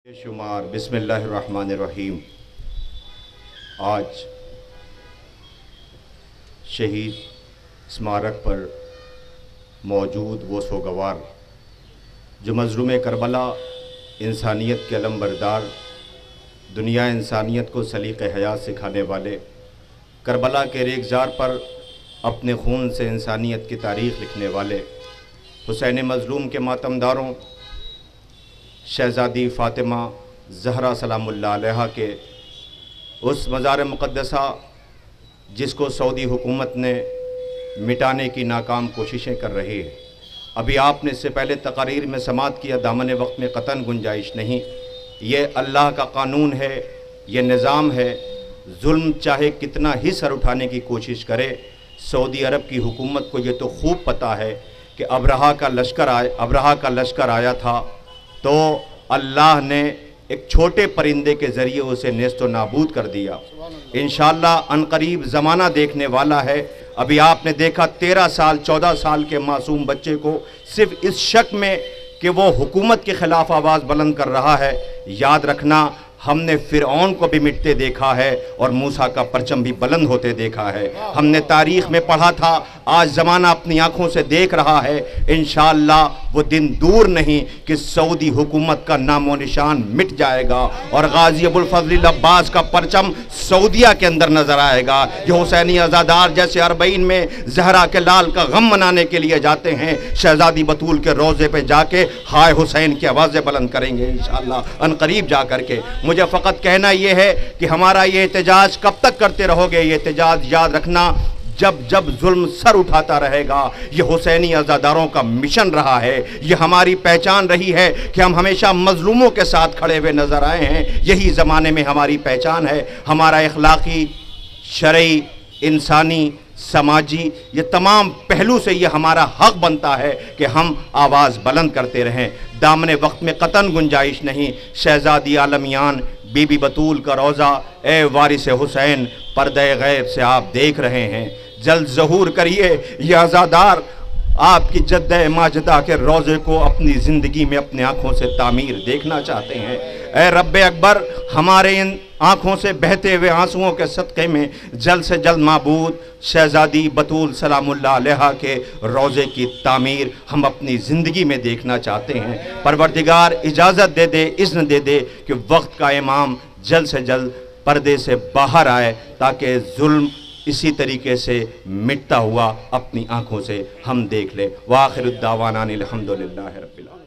शुमार बिस्मिल्लाहिर्रहमानिर्रहीम। आज शहीद स्मारक पर मौजूद वो सोगवार जो मज़लूम करबला, इंसानियत के अलमबरदार, दुनिया इंसानियत को सलीक़े हयात सिखाने वाले, करबला के रेगज़ार पर अपने खून से इंसानियत की तारीख़ लिखने वाले हुसैन मज़लूम के मातमदारों शहज़ादी फ़ातिमा ज़हरा सलामुल्लाह अलैहा के उस मज़ार मुक़द्दसा जिसको सऊदी हुकूमत ने मिटाने की नाकाम कोशिशें कर रही है। अभी आपने इससे पहले तक़रीर में समात किया, दामन वक्त में क़तन गुंजाइश नहीं। ये अल्लाह का कानून है, ये निज़ाम है। जुल्म चाहे कितना ही सर उठाने की कोशिश करे, सऊदी अरब की हुकूमत को ये तो खूब पता है कि अबरहा का लश्कर आया था तो अल्लाह ने एक छोटे परिंदे के ज़रिए उसे नेस्तो नाबूद कर दिया। इंशाअल्लाह अनकरीब ज़माना देखने वाला है। अभी आपने देखा 13 साल 14 साल के मासूम बच्चे को सिर्फ इस शक में कि वो हुकूमत के ख़िलाफ़ आवाज़ बुलंद कर रहा है। याद रखना, हमने फ़िरऔन को भी मिटते देखा है और मूसा का परचम भी बुलंद होते देखा है। हमने तारीख़ में पढ़ा था, आज ज़माना अपनी आँखों से देख रहा है। इंशाअल्लाह वो दिन दूर नहीं कि सऊदी हुकूमत का नामो निशान मिट जाएगा और गाज़ी अबुल फ़ज़ल अब्बास का परचम सऊदिया के अंदर नज़र आएगा। ये हुसैनी अज़ादार जैसे अरबईन में ज़हरा के लाल का गम मनाने के लिए जाते हैं, शहज़ादी बतूल के रोज़े पे जाके हाय हुसैन की आवाज़ें बुलंद करेंगे इंशाअल्लाह अनकरीब जा कर के। मुझे फ़कत कहना यह है कि हमारा ये एहतजाज कब तक करते रहोगे? ये एहतजाज याद रखना, जब जब जुल्म सर उठाता रहेगा। ये हुसैनी अज़ादारों का मिशन रहा है, ये हमारी पहचान रही है कि हम हमेशा मज़लूमों के साथ खड़े हुए नज़र आए हैं। यही ज़माने में हमारी पहचान है। हमारा इखलाक़ी, शरई, इंसानी, समाजी, ये तमाम पहलू से ये हमारा हक़ बनता है कि हम आवाज़ बुलंद करते रहें। दामने वक्त में क़तन गुंजाइश नहीं। शहज़ादी आलमियान बीबी बतूल का रोज़ा, ए वारिस हुसैन, पर्दे गैब से आप देख रहे हैं। जल्द ज़हूर करिए, ये अज़ादार आपकी जद्दे माजदा के रोज़े को अपनी ज़िंदगी में अपनी आँखों से तामीर देखना चाहते हैं। ए रब्बे अकबर, हमारे इन आँखों से बहते हुए आंसुओं के सदक़े में जल्द से जल्द माबूद शहज़ादी बतूल सलामुल्लाह अलैहा के रोज़े की तामीर हम अपनी ज़िंदगी में देखना चाहते हैं। परवरदिगार इजाज़त दे दे, इज़्न दे दे कि वक्त का इमाम जल्द से जल्द पर्दे से बाहर आए ताकि जुल्म इसी तरीके से मिटता हुआ अपनी आँखों से हम देख लें। व आखिर दावाना अनिल हम्दुलिल्लाहि रब्बिल आलमीन।